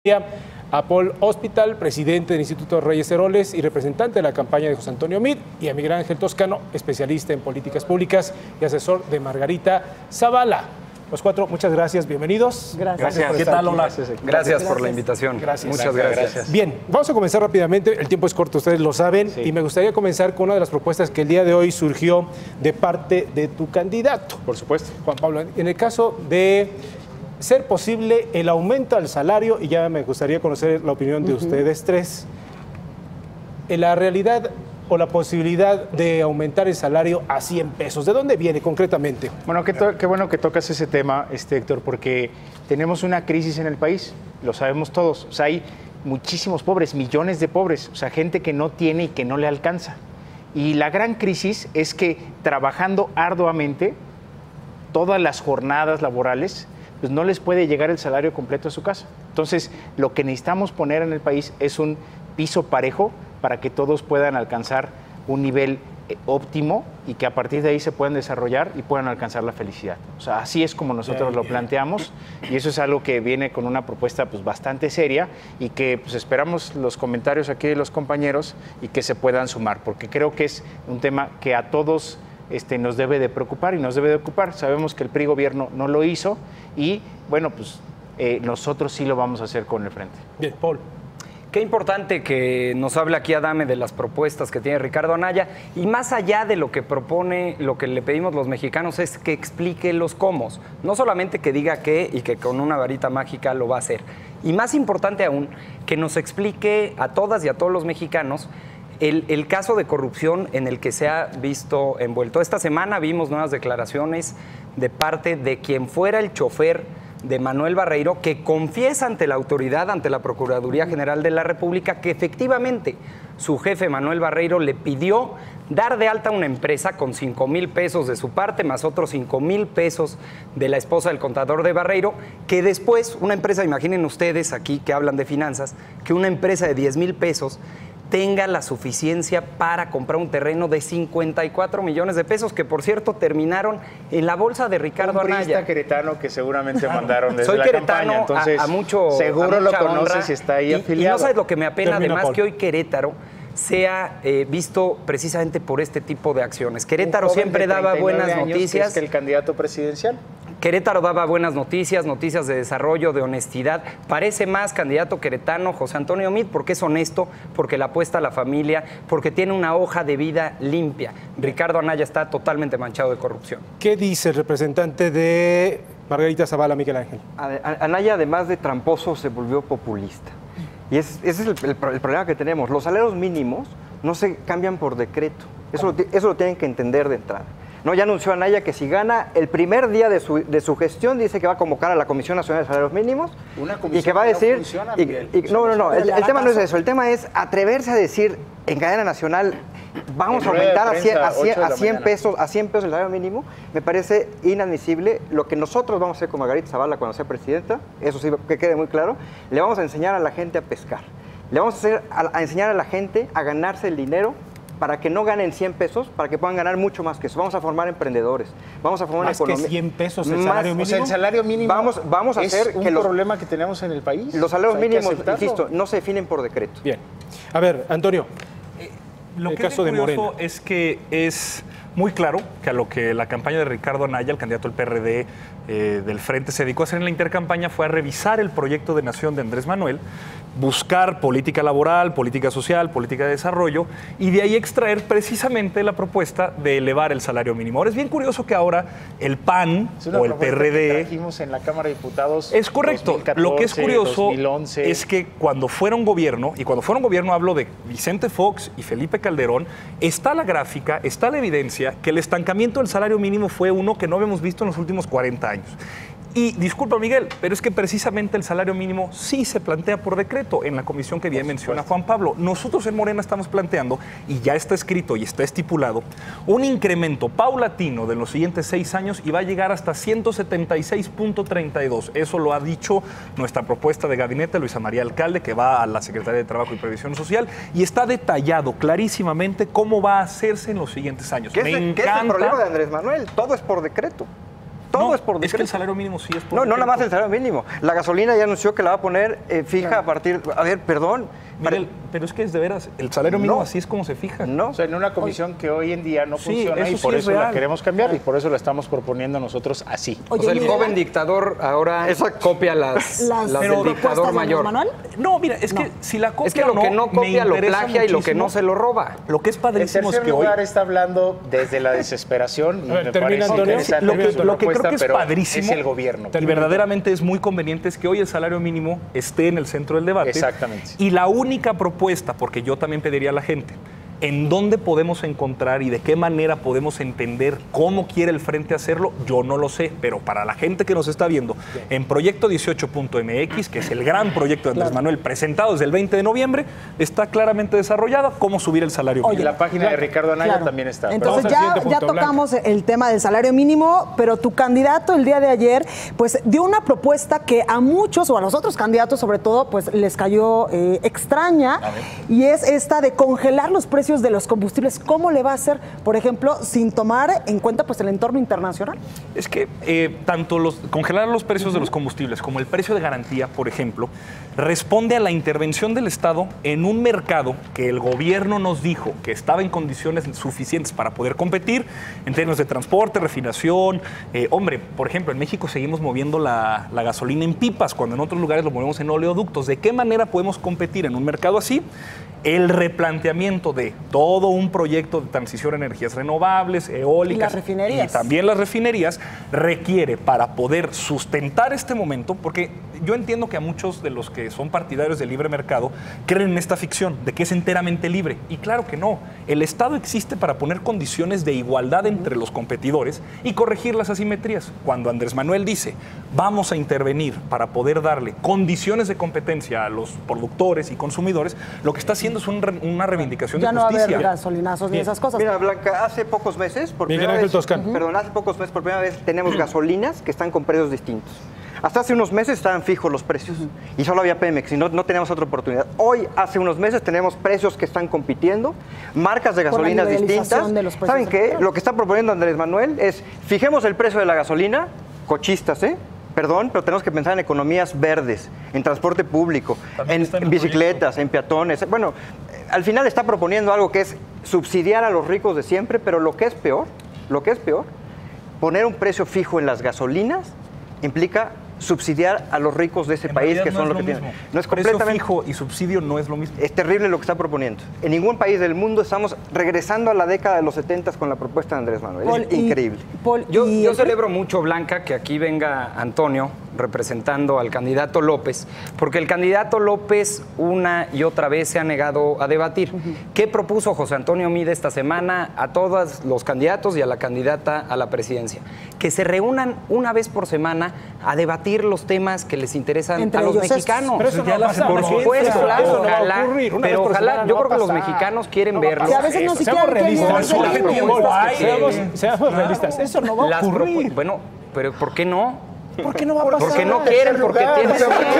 A Paul Hospital, presidente del Instituto Reyes Heroles y representante de la campaña de José Antonio Meade, y a Miguel Ángel Toscano, especialista en políticas públicas y asesor de Margarita Zavala. Los cuatro, muchas gracias, bienvenidos. Gracias. ¿Qué tal, Lola? Gracias por la invitación. Muchas gracias. Bien, vamos a comenzar rápidamente. El tiempo es corto, ustedes lo saben, y me gustaría comenzar con una de las propuestas que el día de hoy surgió de parte de tu candidato. Por supuesto. Juan Pablo, en el caso de ser posible el aumento al salario, y ya me gustaría conocer la opinión de ustedes tres, en la realidad o la posibilidad de aumentar el salario a 100 pesos. ¿De dónde viene concretamente? Bueno, qué bueno que tocas ese tema, Héctor, porque tenemos una crisis en el país, lo sabemos todos. O sea, hay muchísimos pobres, millones de pobres, o sea, gente que no tiene y que no le alcanza. Y la gran crisis es que trabajando arduamente, todas las jornadas laborales, pues no les puede llegar el salario completo a su casa. Entonces, lo que necesitamos poner en el país es un piso parejo para que todos puedan alcanzar un nivel óptimo y que a partir de ahí se puedan desarrollar y puedan alcanzar la felicidad. O sea, así es como nosotros lo planteamos, y eso es algo que viene con una propuesta pues bastante seria, y que pues esperamos los comentarios aquí de los compañeros y que se puedan sumar, porque creo que es un tema que a todos nos debe de preocupar y nos debe de ocupar. Sabemos que el PRI gobierno no lo hizo y, bueno, pues nosotros sí lo vamos a hacer con el frente. Bien, Paul. Qué importante que nos hable aquí Adame de las propuestas que tiene Ricardo Anaya, y más allá de lo que propone, lo que le pedimos los mexicanos es que explique los cómo. No solamente que diga qué y que con una varita mágica lo va a hacer. Y más importante aún, que nos explique a todas y a todos los mexicanos el caso de corrupción en el que se ha visto envuelto. Esta semana vimos nuevas declaraciones de parte de quien fuera el chofer de Manuel Barreiro, que confiesa ante la autoridad, ante la Procuraduría General de la República, que efectivamente su jefe Manuel Barreiro le pidió dar de alta una empresa con 5,000 pesos de su parte, más otros 5,000 pesos de la esposa del contador de Barreiro, que después una empresa, imaginen ustedes aquí que hablan de finanzas, que una empresa de 10,000 pesos tenga la suficiencia para comprar un terreno de 54 millones de pesos, que por cierto terminaron en la bolsa de Ricardo Anaya. Un queretano que seguramente mandaron desde Soy la queretano, campaña, entonces seguro lo conoces y está ahí afiliado. Y no sabes lo que me apena, Termina, además, Paul. que hoy Querétaro sea visto precisamente por este tipo de acciones. Querétaro siempre daba buenas noticias. Es que el candidato presidencial. Querétaro daba buenas noticias, noticias de desarrollo, de honestidad. Parece más candidato queretano José Antonio Meade porque es honesto, porque le apuesta a la familia, porque tiene una hoja de vida limpia. Ricardo Anaya está totalmente manchado de corrupción. ¿Qué dice el representante de Margarita Zavala, Miguel Ángel? Anaya, además de tramposo, se volvió populista. Y ese es el problema que tenemos. Los salarios mínimos no se cambian por decreto. Eso lo tienen que entender de entrada. No, ya anunció Anaya que si gana el primer día de su gestión, dice que va a convocar a la Comisión Nacional de Salarios Mínimos y que va a decir... No funciona, no, el tema no es eso. El tema es atreverse a decir en cadena nacional, vamos a aumentar a 100 pesos el salario mínimo. Me parece inadmisible. Lo que nosotros vamos a hacer con Margarita Zavala cuando sea presidenta, eso sí que quede muy claro, le vamos a enseñar a la gente a pescar. Le vamos a enseñar a la gente a ganarse el dinero para que no ganen 100 pesos, para que puedan ganar mucho más que eso. Vamos a formar emprendedores, vamos a formar una economía. ¿Más que 100 pesos el salario mínimo? O sea, el salario mínimo vamos a hacer es un que problema que tenemos en el país. Los salarios mínimos, aceptarlo. insisto, no se definen por decreto. Bien. A ver, Antonio. Lo El que caso es de curioso Morena. es que es muy claro que a lo que la campaña de Ricardo Anaya, el candidato del PRD del Frente, se dedicó a hacer en la intercampaña fue a revisar el proyecto de nación de Andrés Manuel, buscar política laboral, política social, política de desarrollo, y de ahí extraer precisamente la propuesta de elevar el salario mínimo. Ahora es bien curioso que ahora el PAN o el PRD... que trajimos en la Cámara de Diputados. Es correcto. 2014, lo que es curioso 2011. es que cuando fueron gobierno, y cuando fueron gobierno hablo de Vicente Fox y Felipe Calderón, está la gráfica, está la evidencia que el estancamiento del salario mínimo fue uno que no habíamos visto en los últimos 40 años. Y disculpa, Miguel, pero es que precisamente el salario mínimo sí se plantea por decreto en la comisión que bien menciona Juan Pablo. Nosotros en Morena estamos planteando, y ya está escrito y está estipulado, un incremento paulatino de los siguientes 6 años y va a llegar hasta 176.32. Eso lo ha dicho nuestra propuesta de gabinete, Luisa María Alcalde, que va a la Secretaría de Trabajo y Previsión Social, y está detallado clarísimamente cómo va a hacerse en los siguientes años. ¿Qué es el problema de Andrés Manuel? Todo es por decreto. Todo es por decreto. Es que el salario mínimo sí es por No, decreto. nada más el salario mínimo. La gasolina ya anunció que la va a poner fija a partir... A ver, perdón. Miguel, pero es que es de veras, el salario mínimo No. así es como se fija. No. O sea, en una comisión que hoy en día no Sí, funciona eso y sí por es eso la real. queremos cambiar y por eso la estamos proponiendo nosotros así. O sea, el Miguel, joven dictador ahora Exacto. copia las del propuestas dictador de mayor. Andrés Manuel. No, mira, es que si la copia Es que lo que no me copia lo interesa plagia y lo que muchísimo. no se lo roba. Lo que es En padrísimo es tercer que hoy... lugar está hablando desde la desesperación y A ver, me termina, parece Antonio. interesante Lo que su creo propuesta, que es pero padrísimo es el gobierno. y verdaderamente es muy conveniente es que hoy el salario mínimo esté en el centro del debate. Exactamente. Y la única propuesta, porque yo también pediría a la gente, en dónde podemos encontrar y de qué manera podemos entender cómo quiere el Frente hacerlo, yo no lo sé, pero para la gente que nos está viendo, en Proyecto 18.mx, que es el gran proyecto de Andrés Manuel presentado desde el 20 de noviembre, está claramente desarrollada cómo subir el salario Oye, Y mínimo. la página de Ricardo Anaya Claro. también está. Entonces vamos al ya siguiente punto, tocamos el tema del salario mínimo, pero tu candidato el día de ayer pues dio una propuesta que a muchos o a los otros candidatos sobre todo pues les cayó extraña y es esta de congelar los precios de los combustibles. ¿Cómo le va a hacer, por ejemplo, sin tomar en cuenta pues el entorno internacional? Es que tanto congelar los precios de los combustibles como el precio de garantía, por ejemplo, responde a la intervención del Estado en un mercado que el gobierno nos dijo que estaba en condiciones suficientes para poder competir en términos de transporte, refinación. Hombre, por ejemplo, en México seguimos moviendo la gasolina en pipas, cuando en otros lugares lo movemos en oleoductos. ¿De qué manera podemos competir en un mercado así? El replanteamiento de todo un proyecto de transición a energías renovables, eólicas Y las refinerías. y también las refinerías requiere para poder sustentar este momento, porque yo entiendo que a muchos de los que son partidarios del libre mercado creen en esta ficción de que es enteramente libre, y claro que no. El Estado existe para poner condiciones de igualdad entre los competidores y corregir las asimetrías. Cuando Andrés Manuel dice vamos a intervenir para poder darle condiciones de competencia a los productores y consumidores, lo que está haciendo es una reivindicación Ya de no va a justicia. haber gasolinazos ni esas cosas. Mira, Blanca, hace pocos meses, por Miguel primera Ángel vez, Toscano. perdón, hace pocos meses por primera vez tenemos gasolinas que están con precios distintos. Hasta hace unos meses estaban fijos los precios y solo había Pemex y no teníamos otra oportunidad. Hoy, hace unos meses, tenemos precios que están compitiendo, marcas de Por la gasolinas liberalización distintas. de los precios ¿Saben del qué? petróleo. Lo que está proponiendo Andrés Manuel es, fijemos el precio de la gasolina, cochistas, Perdón, pero tenemos que pensar en economías verdes, en transporte público, También está en en el bicicletas, en peatones. Bueno, al final está proponiendo algo que es subsidiar a los ricos de siempre, pero lo que es peor, poner un precio fijo en las gasolinas implica subsidiar a los ricos de ese En país, realidad que no son es los lo que mismo. tienen. No es Precio completamente... fijo y subsidio no es lo mismo. Es terrible lo que está proponiendo. En ningún país del mundo estamos regresando a la década de los 70 con la propuesta de Andrés Manuel. Paul, Es increíble. Yo celebro mucho, Blanca, que aquí venga Antonio representando al candidato López, porque el candidato López una y otra vez se ha negado a debatir. ¿Qué propuso José Antonio Mide esta semana a todos los candidatos y a la candidata a la presidencia? Que se reúnan una vez por semana a debatir los temas que les interesan Entre a los ellos estos. mexicanos. Pero eso no Ya la pasa, Por no, supuesto, eso no va a ojalá, ocurrir. Una vez pero por ojalá, semana yo no creo va que a los pasar. mexicanos quieren No va a verlo. Que a veces no Eso, siquiera seamos quieren realistas. verse las propuestas que Seamos realistas. Eso no va a Las ocurrir. bueno, pero ¿por qué no? ¿Por qué no va a pasar? Porque no quieren, porque tienen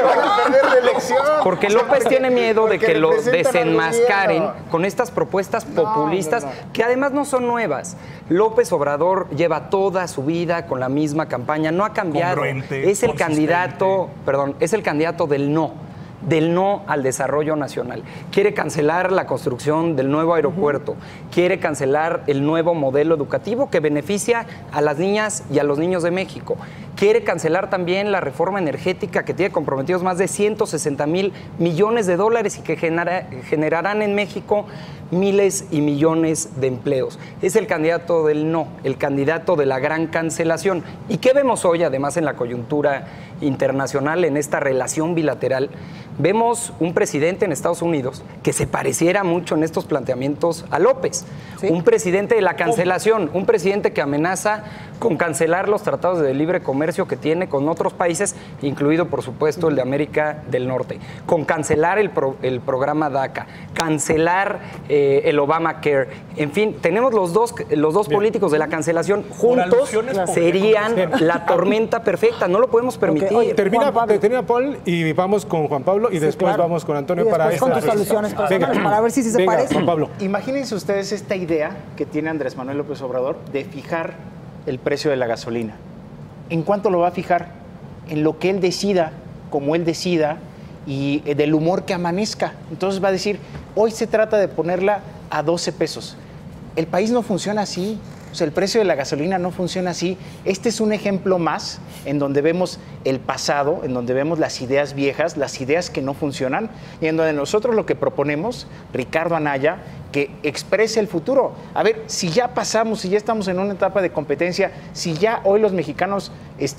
Porque López tiene miedo de que lo desenmascaren con estas propuestas populistas que además no son nuevas. López Obrador lleva toda su vida con la misma campaña, no ha cambiado. Congruente, Es el consistente. es el candidato del no al desarrollo nacional. Quiere cancelar la construcción del nuevo aeropuerto, quiere cancelar el nuevo modelo educativo que beneficia a las niñas y a los niños de México. Quiere cancelar también la reforma energética que tiene comprometidos más de 160,000 millones de dólares y que generarán en México miles y millones de empleos. Es el candidato del no, el candidato de la gran cancelación. ¿Y qué vemos hoy, además, en la coyuntura internacional, en esta relación bilateral? Vemos un presidente en Estados Unidos que se pareciera mucho en estos planteamientos a López. ¿Sí? Un presidente de la cancelación, un presidente que amenaza con cancelar los tratados de libre comercio que tiene con otros países, incluido, por supuesto, el de América del Norte, con cancelar el programa DACA, cancelar el Obamacare. En fin, tenemos los dos políticos de la cancelación juntos, alusiones serían la tormenta perfecta. No lo podemos permitir. Oye, Termina Juan Pablo. Paul y vamos con Juan Pablo y después claro. vamos con Antonio Y para después con tus soluciones personales, para ver si se venga, parecen. Juan Pablo. Imagínense ustedes esta idea que tiene Andrés Manuel López Obrador de fijar el precio de la gasolina. ¿en cuánto lo va a fijar? En lo que él decida, como él decida, y del humor que amanezca. Entonces va a decir, hoy se trata de ponerla a 12 pesos. El país no funciona así. O sea, el precio de la gasolina no funciona así. Este es un ejemplo más en donde vemos el pasado, en donde vemos las ideas viejas, las ideas que no funcionan, y en donde nosotros lo que proponemos, Ricardo Anaya, que exprese el futuro. A ver, si ya pasamos, si ya estamos en una etapa de competencia, si ya hoy los mexicanos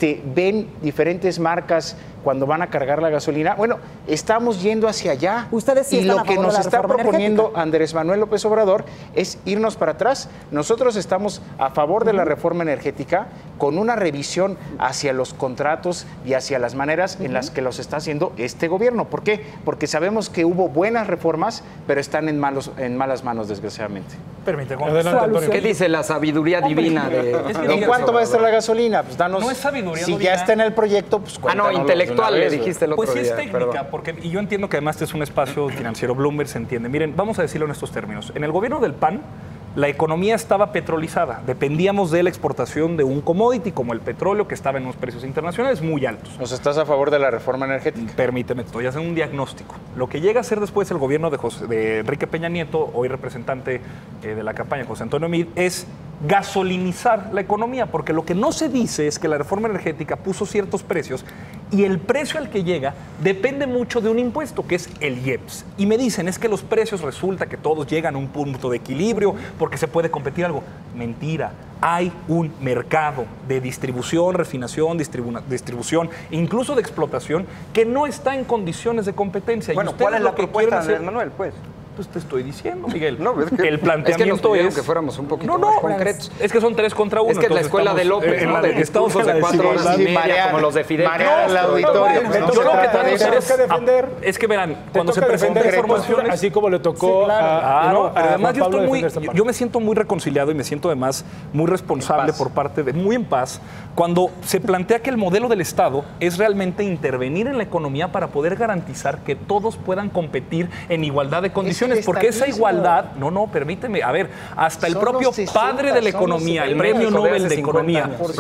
ven diferentes marcas cuando van a cargar la gasolina, bueno, estamos yendo hacia allá. Ustedes sí y están lo a que favor de nos la está reforma proponiendo energética. Andrés Manuel López Obrador es irnos para atrás. Nosotros estamos a favor de la reforma energética con una revisión hacia los contratos y hacia las maneras en las que los está haciendo este gobierno. ¿Por qué? Porque sabemos que hubo buenas reformas, pero están en malas manos, desgraciadamente. Permíteme. Adelante, Antonio. ¿Qué dice la sabiduría divina de... es que ¿En Miguel, cuánto va a estar la gasolina? Pues danos. No es sabiduría Si divina. ya está en el proyecto, pues cuéntanoslo de intelectual, una le vez, dijiste el otro Pues sí día. es técnica, porque, y yo entiendo que además este es un espacio financiero, Bloomberg se entiende. Miren, vamos a decirlo en estos términos. En el gobierno del PAN, la economía estaba petrolizada. Dependíamos de la exportación de un commodity como el petróleo, que estaba en unos precios internacionales muy altos. ¿Nos estás a favor de la reforma energética? Permíteme, estoy haciendo un diagnóstico. Lo que llega a ser después el gobierno de Enrique Peña Nieto, hoy representante de la campaña José Antonio Meade, es gasolinizar la economía, porque lo que no se dice es que la reforma energética puso ciertos precios y el precio al que llega depende mucho de un impuesto, que es el IEPS. Y me dicen, es que los precios resulta que todos llegan a un punto de equilibrio porque se puede competir algo. Mentira. Hay un mercado de distribución, refinación, distribución, incluso de explotación, que no está en condiciones de competencia. Bueno, Y ustedes ¿cuál es lo la que propuesta de quieren Andrés Manuel, pues? Pues te estoy diciendo, Miguel. No, es que- el Es que nos planteamiento pidieron es... que fuéramos un poquito No, más no, concretos. es que son 3 contra 1. Es que es la escuela de López, ¿no? De discursos de 4 horas y media, como los de Fidel marear al Castro. auditorio. No, pues, no, no Yo se lo que trata trato de de eso. hacer Tenemos que defender. es que verán, cuando se toca presentan defender tu postura, informaciones... así como le tocó Claro, pero además yo, Juan Pablo estoy muy, defender esta parte. yo me siento muy reconciliado y me siento además muy responsable por parte de, muy en paz, cuando se plantea que el modelo del Estado es realmente intervenir en la economía para poder garantizar que todos puedan competir en igualdad de condiciones, el porque esa estatismo. igualdad, permíteme, a ver, hasta el Son propio los 60, padre de la son los economía, el 70, premio eso de Nobel hace de 50 Economía, años.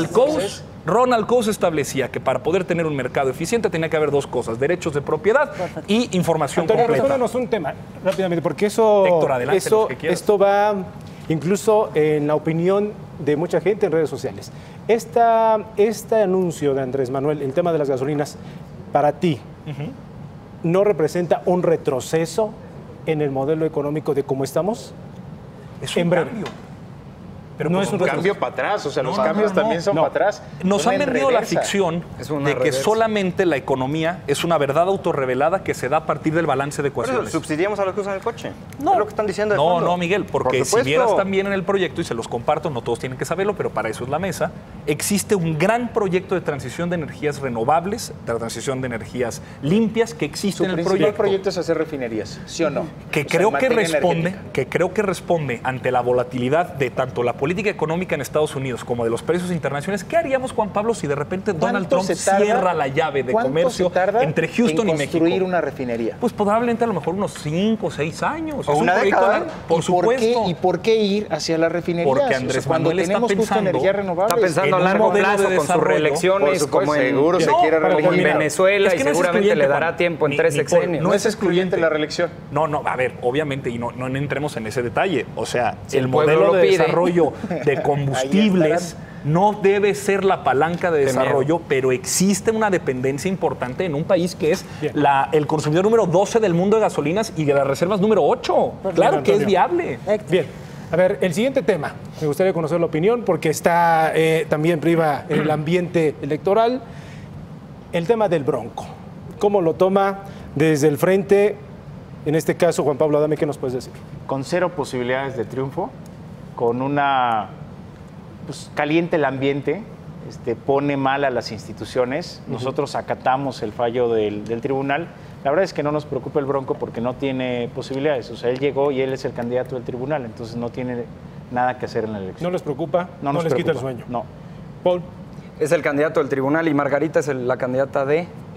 Ronald Coase establecía que para poder tener un mercado eficiente tenía que haber dos cosas, derechos de propiedad y información Antonio, completa. respóndanos un tema rápidamente, porque eso, Héctor, adelante, los que quieras. esto va incluso en la opinión de mucha gente en redes sociales. Este anuncio de Andrés Manuel, el tema de las gasolinas, para ti, ¿no representa un retroceso en el modelo económico de cómo estamos? Es en un breve. cambio. Pero No pues es un Un cambio para atrás, o sea, los cambios también son no. para atrás. Nos Son han en vendido la reversa. ficción Es una de que reversa. solamente la economía es una verdad autorrevelada que se da a partir del balance de Por eso ecuaciones. subsidiamos a los que usan el coche. No. Es lo que están diciendo de No, fondo. no, Miguel, porque Por si supuesto. vieras también en el proyecto, y se los comparto, no todos tienen que saberlo, pero para eso es la mesa, existe un gran proyecto de transición de energías renovables, de transición de energías limpias que existe Su en el principal proyecto. proyecto es hacer refinerías, ¿sí o no? Que O sea, creo en que materia responde, energética. ante la volatilidad de tanto la política económica en Estados Unidos como de los precios internacionales. ¿Qué haríamos, Juan Pablo, si de repente Donald ¿Cuánto Trump se tarda- cierra la llave de cuánto comercio se tarda entre Houston y en México? construir una refinería? Pues probablemente a lo mejor unos 5 o 6 años. O Es un una proyecto década. de- por supuesto. ¿Y por qué ir hacia las refinerías? Porque O sea, Andrés cuando Manuel está tenemos justo pensando- energías renovables. Está pensando en a un largo modelo de plazo con sus desarrollo. reelecciones, Por supuesto, como en, seguro se No, quiere para como en reelegir. Venezuela, Es que y no es seguramente excluyente, le dará Juan. tiempo en Ni- 3 ni por- sexenios. No es excluyente la reelección. No, a ver, obviamente, y no entremos en ese detalle. O sea, Si el el pueblo modelo lo de pide. desarrollo de combustibles no debe ser la palanca de Qué desarrollo, pero existe una dependencia importante en un país que es Bien. el consumidor número 12 del mundo de gasolinas y de las reservas número 8. Claro que es Antonio. viable. Bien, a ver, el siguiente tema. Me gustaría conocer la opinión porque está también priva en el ambiente electoral. El tema del Bronco. ¿Cómo lo toma desde el frente? En este caso, Juan Pablo Adame, ¿qué nos puedes decir? Con cero posibilidades de triunfo, con una... Pues caliente el ambiente, pone mal a las instituciones. Nosotros acatamos el fallo del tribunal. La verdad es que no nos preocupa el Bronco porque no tiene posibilidades. O sea, él llegó y él es el candidato del tribunal, entonces no tiene nada que hacer en la elección. ¿No les preocupa? No ¿No nos les quita el preocupa. sueño? No. Paul. Es el candidato del tribunal y Margarita es la candidata de...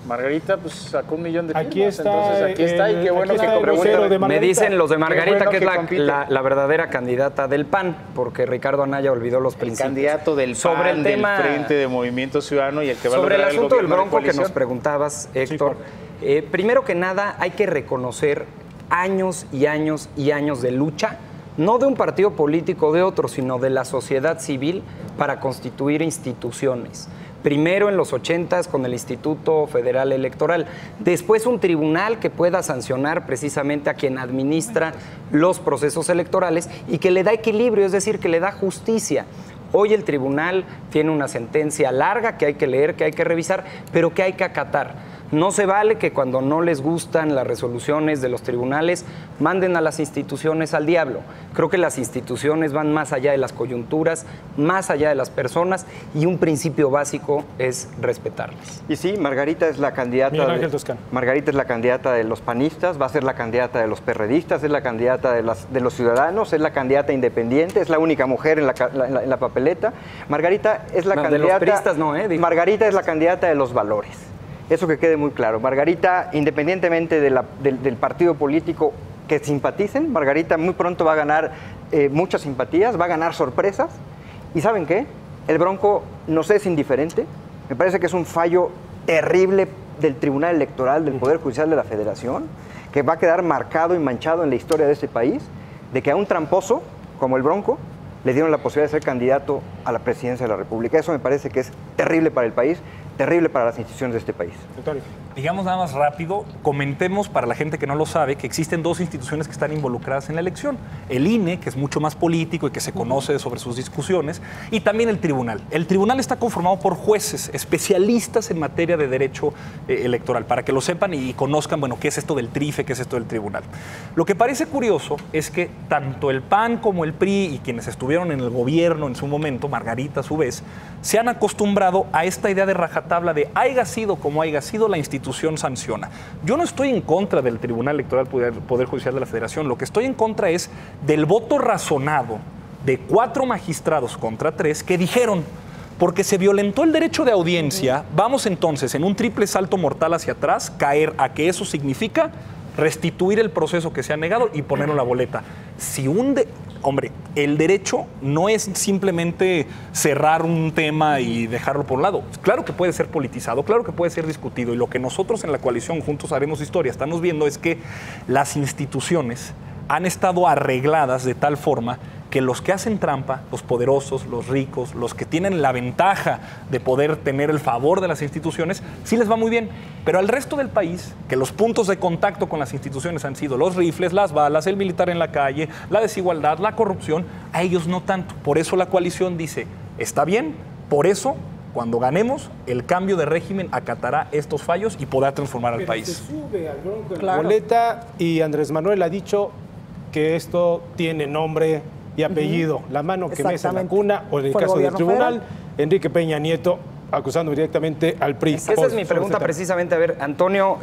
Margarita pues sacó 1 millón de firmas. Aquí está, entonces aquí está y qué bueno aquí que está el vocero de Margarita. Me dicen los de Margarita Qué bueno que es que la verdadera candidata del PAN, porque Ricardo Anaya olvidó los El principios. candidato del PAN, sobre el tema, del Frente de Movimiento Ciudadano y el que va a sobre el lograr asunto del gobierno de Bronco que nos coalición. preguntabas, Héctor. Primero que nada, hay que reconocer años y años y años de lucha, no de un partido político o de otro, sino de la sociedad civil para constituir instituciones. Primero en los 80s con el Instituto Federal Electoral, después un tribunal que pueda sancionar precisamente a quien administra los procesos electorales y que le da equilibrio, es decir, que le da justicia. Hoy el tribunal tiene una sentencia larga que hay que leer, que hay que revisar, pero que hay que acatar. No se vale que cuando no les gustan las resoluciones de los tribunales manden a las instituciones al diablo. Creo que las instituciones van más allá de las coyunturas, más allá de las personas y un principio básico es respetarlas. Y sí, Margarita es la candidata. Miguel Ángel Toscano. Margarita es la candidata de los panistas, va a ser la candidata de los perredistas, es la candidata de los ciudadanos, es la candidata independiente, es la única mujer en la papeleta. Margarita es la candidata. De los priistas no, dijo. Margarita es la candidata de los valores. Eso que quede muy claro. Margarita, independientemente del partido político que simpaticen, Margarita muy pronto va a ganar muchas simpatías, va a ganar sorpresas. ¿Y saben qué? El Bronco nos es indiferente. Me parece que es un fallo terrible del Tribunal Electoral, del Poder Judicial de la Federación, que va a quedar marcado y manchado en la historia de este país, de que a un tramposo como el Bronco le dieron la posibilidad de ser candidato a la presidencia de la República. Eso me parece que es terrible para el país, terrible para las instituciones de este país. Digamos nada más rápido, comentemos para la gente que no lo sabe que existen 2 instituciones que están involucradas en la elección. El INE, que es mucho más político y que se conoce sobre sus discusiones, y también el tribunal. El tribunal está conformado por jueces, especialistas en materia de derecho electoral, para que lo sepan y conozcan, bueno, qué es esto del TRIFE, qué es esto del tribunal. Lo que parece curioso es que tanto el PAN como el PRI y quienes estuvieron en el gobierno en su momento, Margarita a su vez, se han acostumbrado a esta idea de rajatabla de haya sido como haya sido, la institución sanciona. Yo no estoy en contra del Tribunal Electoral Poder Judicial de la Federación, lo que estoy en contra es del voto razonado de 4 magistrados contra 3 que dijeron, porque se violentó el derecho de audiencia, vamos entonces en un triple salto mortal hacia atrás, caer a que eso significa restituir el proceso que se ha negado y ponerlo en la boleta. Si hombre, el derecho no es simplemente cerrar un tema y dejarlo por un lado. Claro que puede ser politizado, claro que puede ser discutido, y lo que nosotros en la coalición Juntos Haremos Historia estamos viendo es que las instituciones han estado arregladas de tal forma que los que hacen trampa, los poderosos, los ricos, los que tienen la ventaja de poder tener el favor de las instituciones, sí les va muy bien. Pero al resto del país, que los puntos de contacto con las instituciones han sido los rifles, las balas, el militar en la calle, la desigualdad, la corrupción, a ellos no tanto. Por eso la coalición dice, está bien, por eso cuando ganemos, el cambio de régimen acatará estos fallos y podrá transformar al país. Se sube al Bronco en la boleta y Andrés Manuel ha dicho que esto tiene nombre y apellido. La mano que mece en la cuna, o en el caso del tribunal, Enrique Peña Nieto acusando directamente al PRI. Esa es mi pregunta precisamente. A ver, Antonio,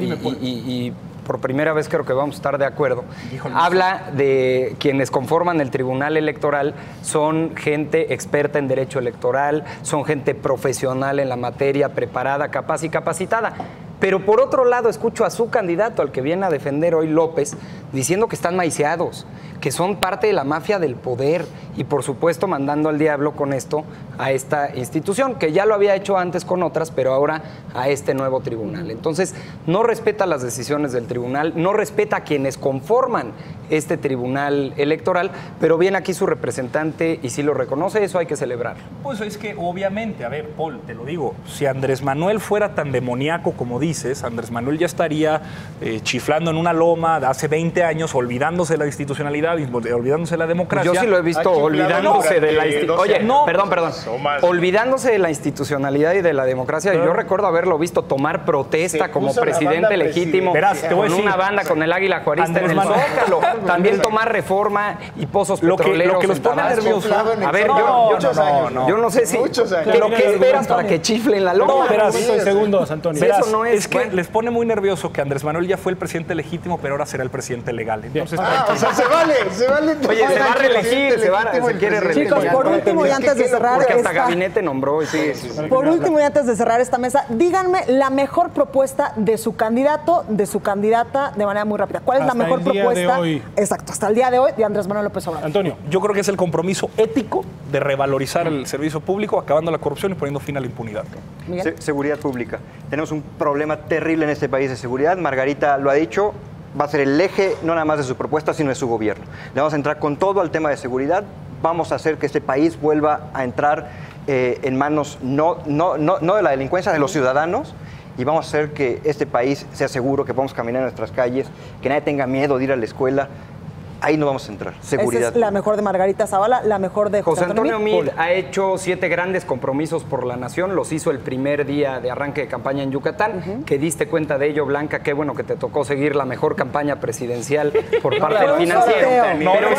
y por primera vez creo que vamos a estar de acuerdo, habla de quienes conforman el Tribunal Electoral son gente experta en derecho electoral, son gente profesional en la materia, preparada, capaz y capacitada. Pero por otro lado escucho a su candidato, al que viene a defender hoy López, diciendo que están maiciados, que son parte de la mafia del poder y por supuesto mandando al diablo con esto a esta institución, que ya lo había hecho antes con otras, pero ahora a este nuevo tribunal. Entonces, no respeta las decisiones del tribunal, no respeta a quienes conforman este tribunal electoral, pero viene aquí su representante y si lo reconoce, eso hay que celebrarlo. Pues es que obviamente, a ver, Paul, te lo digo, si Andrés Manuel fuera tan demoníaco como dices, Andrés Manuel ya estaría chiflando en una loma de hace 20 años, olvidándose de la institucionalidad, olvidándose de la democracia. Yo sí lo he visto olvidándose de la institucionalidad. Oye, no, perdón. Olvidándose de la institucionalidad y de la democracia. Yo recuerdo haberlo visto tomar protesta como presidente legítimo con una banda con el águila juarista en el Zócalo. También tomar reforma y pozos petroleros. Lo que los pone nerviosos. A ver, yo no sé si... ¿Pero qué esperas para que chiflen la loma? No, 30 segundos, Antonio. Eso no es Es que les pone muy nervioso que Andrés Manuel ya fue el presidente legítimo, pero ahora será el presidente legal. Entonces, o sea, se vale. Oye, se va a reelegir, se quiere reelegir. Chicos, por último y antes de cerrar porque hasta gabinete nombró. Por último y antes de cerrar esta mesa, díganme la mejor propuesta de su candidato, de su candidata, de manera muy rápida. ¿Cuál es la mejor propuesta? Exacto, hasta el día de hoy de Andrés Manuel López Obrador. Antonio, yo creo que es el compromiso ético de revalorizar el servicio público, acabando la corrupción y poniendo fin a la impunidad. Seguridad pública. Tenemos un problema terrible en este país de seguridad. Margarita lo ha dicho, va a ser el eje no nada más de su propuesta, sino de su gobierno. Le vamos a entrar con todo al tema de seguridad. Vamos a hacer que este país vuelva a entrar en manos no de la delincuencia, de los ciudadanos. Y vamos a hacer que este país sea seguro, que podamos caminar en nuestras calles, que nadie tenga miedo de ir a la escuela. Ahí no vamos a entrar. Seguridad. Esa es la mejor de Margarita Zavala, la mejor de José Antonio Meade ha hecho 7 grandes compromisos por la nación. Los hizo el primer día de arranque de campaña en Yucatán. Que diste cuenta de ello, Blanca. Qué bueno que te tocó seguir la mejor campaña presidencial por parte del financiero. Pero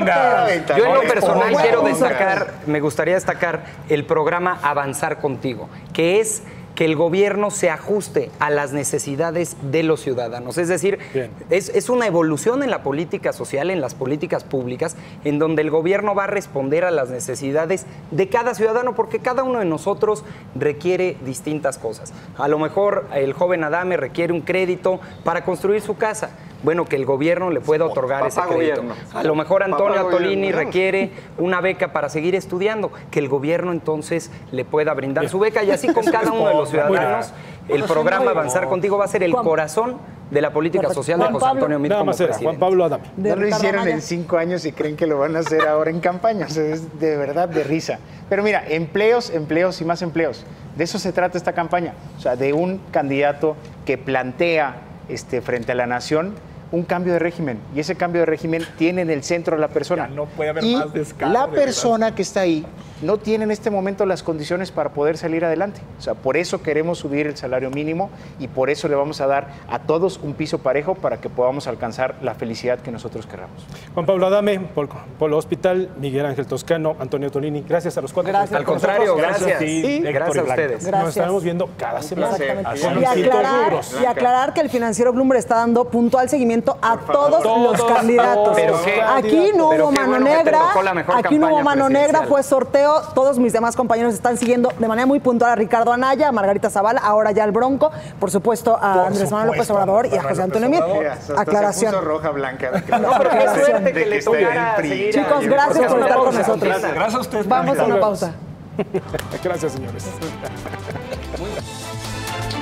yo en lo personal quiero destacar, me gustaría destacar el programa Avanzar Contigo, que es que el gobierno se ajuste a las necesidades de los ciudadanos. Es decir, es una evolución en la política social, en las políticas públicas, en donde el gobierno va a responder a las necesidades de cada ciudadano, porque cada uno de nosotros requiere distintas cosas. A lo mejor el joven Adame requiere un crédito para construir su casa. Bueno, que el gobierno le pueda otorgar ese crédito. A lo mejor Antonio Atolini requiere una beca para seguir estudiando, que el gobierno entonces le pueda brindar su beca, y así con cada uno de los ciudadanos. El programa Avanzar Contigo va a ser el corazón de la política social de José Antonio Meade como presidente. Juan Pablo Adame. No lo hicieron en 5 años y creen que lo van a hacer ahora en campaña. O sea, es de verdad de risa. Pero mira, empleos y más empleos. De eso se trata esta campaña. O sea, de un candidato que plantea frente a la nación un cambio de régimen, y ese cambio de régimen tiene en el centro a la persona. Ya no puede haber y más descaro. La persona que está ahí no tiene en este momento las condiciones para poder salir adelante. O sea, por eso queremos subir el salario mínimo y por eso le vamos a dar a todos un piso parejo para que podamos alcanzar la felicidad que nosotros querramos. Juan Pablo Adame, Polo Hospital, Miguel Ángel Toscano, Antonio Tolini, gracias a los 4. Gracias. Al contrario, gracias. Gracias a ustedes. Nos estaremos viendo cada semana. Y aclarar que el financiero Bloomberg está dando puntual seguimiento a todos los candidatos. Aquí no hubo mano negra, aquí no hubo mano negra, fue sorteo. Todos mis demás compañeros están siguiendo de manera muy puntual a Ricardo Anaya, a Margarita Zavala, ahora ya al Bronco, por supuesto a Andrés Manuel López Obrador y a José Antonio Meade. Aclaración. Se puso roja, Blanca. No, pero qué suerte que le tocara seguir. Chicos, gracias por estar con nosotros. Gracias a ustedes. Vamos a una pausa. Gracias, señores.